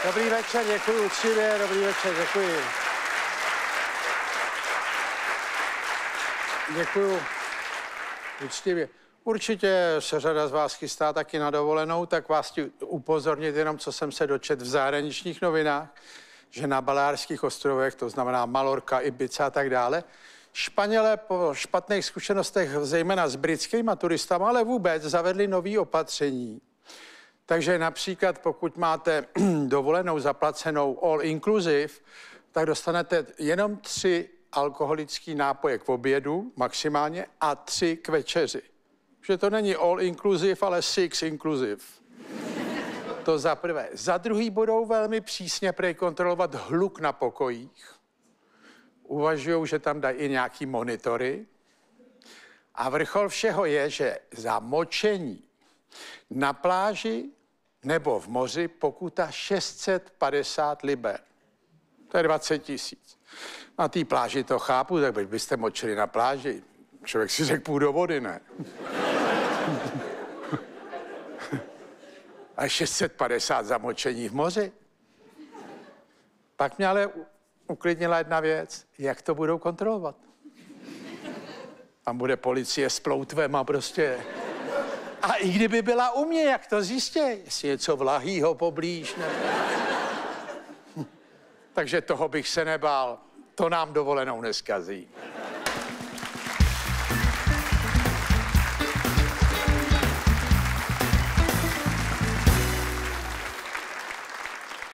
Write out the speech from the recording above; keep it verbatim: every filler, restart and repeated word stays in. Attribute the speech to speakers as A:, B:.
A: Dobrý večer, děkuji uctivě, dobrý večer, děkuji. Děkuji uctivě. Určitě se řada z vás chystá taky na dovolenou, tak vás chci upozornit jenom, co jsem se dočet v zahraničních novinách, že na Baleárských ostrovech, to znamená Malorka, Ibiza a tak dále, Španělé po špatných zkušenostech, zejména s britskýma turistama, ale vůbec zavedli nový opatření. Takže například pokud máte dovolenou zaplacenou all inclusive, tak dostanete jenom tři alkoholické nápoje k obědu maximálně a tři k večeři. Že to není all inclusive, ale six inclusive. To za prvé. Za druhý budou velmi přísně prej kontrolovat hluk na pokojích. Uvažují, že tam dají i nějaký monitory. A vrchol všeho je, že za močení na pláži nebo v moři pokuta šest set padesát liber. To je dvacet tisíc. Na té pláži to chápu, tak byste močili na pláži. Člověk si řekl, půjdu do vody, ne? A šest set padesát za močení v moři. Pak mě ale uklidnila jedna věc, jak to budou kontrolovat. Tam bude policie s ploutvem a prostě... A i kdyby byla u mě, jak to zjistí? Jestli něco vlahýho poblíž, ne? Takže toho bych se nebál. To nám dovolenou neskazí.